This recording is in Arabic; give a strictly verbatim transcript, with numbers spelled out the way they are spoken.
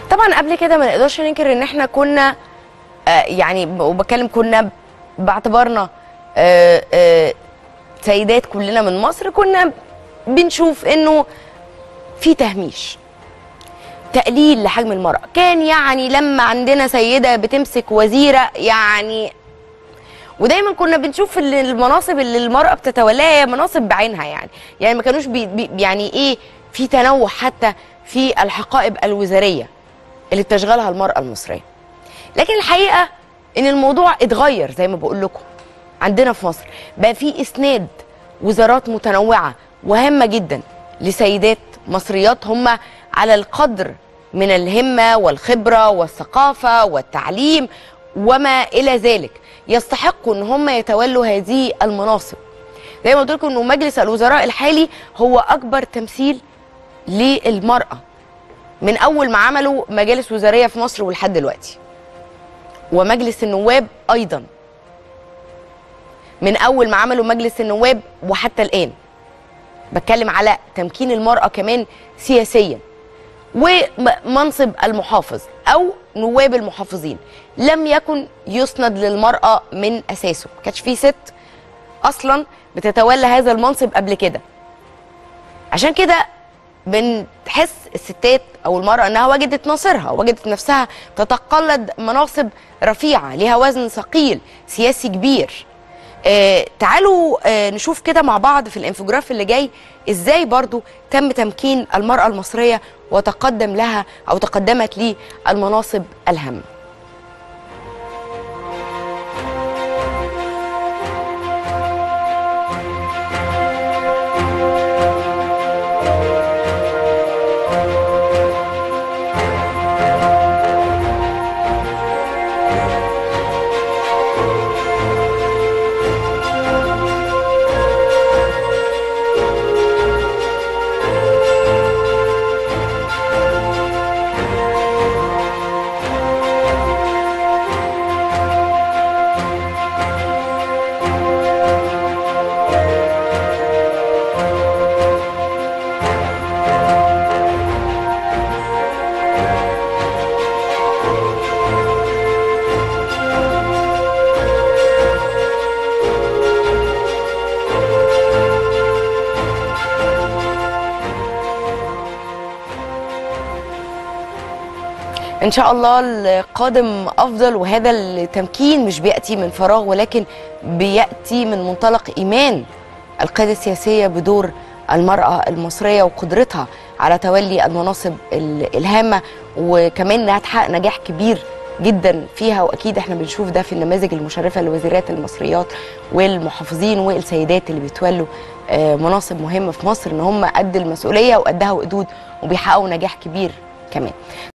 طبعا قبل كده ما نقدرش ننكر ان احنا كنا آه يعني وبتكلم كنا باعتبارنا آه آه سيدات كلنا من مصر، كنا بنشوف انه في تهميش، تقليل لحجم المرأة. كان يعني لما عندنا سيدة بتمسك وزيرة يعني، ودايما كنا بنشوف المناصب اللي المرأة بتتولاها مناصب بعينها، يعني يعني ما كانوش بي بي يعني ايه في تنوع حتى في الحقائب الوزارية اللي بتشغلها المرأة المصرية. لكن الحقيقة ان الموضوع اتغير زي ما بقول لكم. عندنا في مصر بقى في اسناد وزارات متنوعة وهامة جدا لسيدات مصريات هم على القدر من الهمة والخبرة والثقافة والتعليم وما إلى ذلك، يستحقوا ان هم يتولوا هذه المناصب. زي ما قلت لكم انه مجلس الوزراء الحالي هو اكبر تمثيل للمرأة من اول ما عملوا مجالس وزارية في مصر ولحد دلوقتي، ومجلس النواب ايضا من اول ما عملوا مجلس النواب وحتى الان. بتكلم على تمكين المرأة كمان سياسيا. ومنصب المحافظ او نواب المحافظين لم يكن يسند للمرأة من اساسه، ما كانش فيه ست اصلا بتتولى هذا المنصب قبل كده. عشان كده بنحس الستات او المرأة انها وجدت نصيرها، وجدت نفسها تتقلد مناصب رفيعة لها وزن ثقيل سياسي كبير. آه تعالوا آه نشوف كده مع بعض في الانفوجراف اللي جاي ازاي برضو تم تمكين المرأة المصرية وتقدم لها او تقدمت ليه المناصب الهامة. ان شاء الله القادم افضل، وهذا التمكين مش بياتي من فراغ ولكن بياتي من منطلق ايمان القياده السياسيه بدور المراه المصريه وقدرتها على تولي المناصب الهامه، وكمان انها تحقق نجاح كبير جدا فيها. واكيد احنا بنشوف ده في النماذج المشرفه للوزيرات المصريات والمحافظين والسيدات اللي بيتولوا مناصب مهمه في مصر، ان هم قد المسؤوليه وقدها وقدود وبيحققوا نجاح كبير كمان.